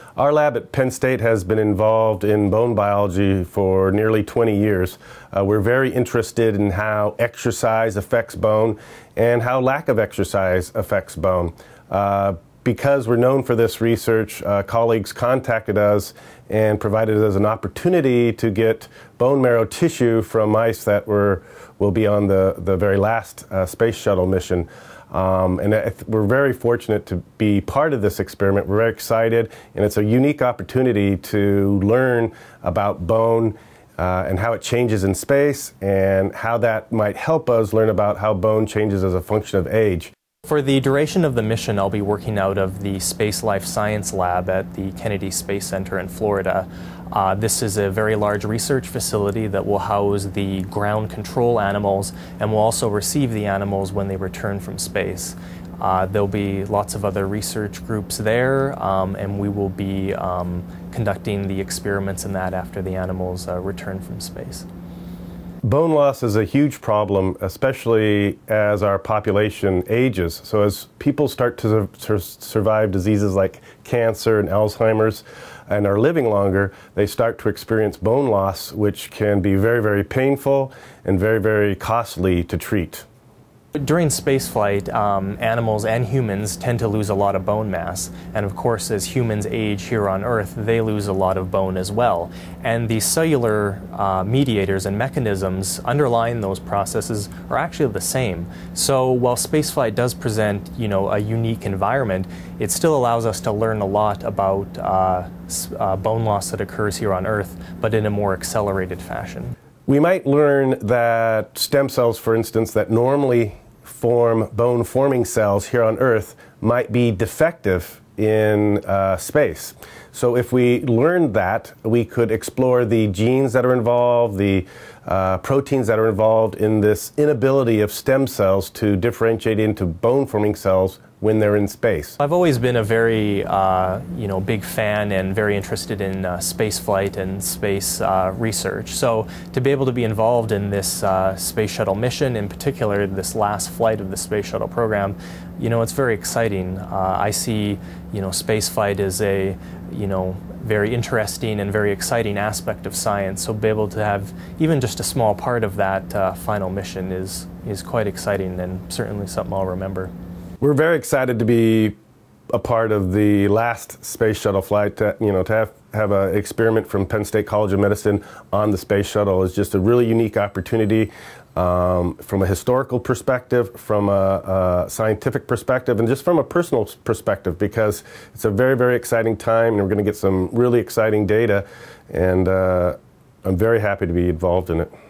Our lab at Penn State has been involved in bone biology for nearly 20 years. We're very interested in how exercise affects bone and how lack of exercise affects bone. Because we're known for this research, colleagues contacted us and provided us an opportunity to get bone marrow tissue from mice that will be on the very last space shuttle mission. We're very fortunate to be part of this experiment. We're very excited, and it's a unique opportunity to learn about bone and how it changes in space and how that might help us learn about how bone changes as a function of age. For the duration of the mission, I'll be working out of the Space Life Science Lab at the Kennedy Space Center in Florida. This is a very large research facility that will house the ground control animals and will also receive the animals when they return from space. There'll be lots of other research groups there, and we will be conducting the experiments in that after the animals return from space. Bone loss is a huge problem, especially as our population ages. So as people start to survive diseases like cancer and Alzheimer's and are living longer, they start to experience bone loss, which can be very, very painful and very, very costly to treat. During spaceflight, animals and humans tend to lose a lot of bone mass, and of course as humans age here on Earth, they lose a lot of bone as well. And the cellular mediators and mechanisms underlying those processes are actually the same. So while spaceflight does present, a unique environment, it still allows us to learn a lot about bone loss that occurs here on Earth, but in a more accelerated fashion. We might learn that stem cells, for instance, that normally form bone-forming cells here on Earth might be defective in space. So if we learned that, we could explore the genes that are involved, the proteins that are involved in this inability of stem cells to differentiate into bone-forming cells when they're in space. I've always been a very, big fan and very interested in space flight and space research. So to be able to be involved in this space shuttle mission, in particular this last flight of the space shuttle program, it's very exciting. I see, space flight as a, very interesting and very exciting aspect of science. So be able to have even just a small part of that final mission is quite exciting and certainly something I'll remember. We're very excited to be a part of the last space shuttle flight. To have an experiment from Penn State College of Medicine on the space shuttle is just a really unique opportunity from a historical perspective, from a scientific perspective, and just from a personal perspective, because it's a very, very exciting time, and we're going to get some really exciting data, and I'm very happy to be involved in it.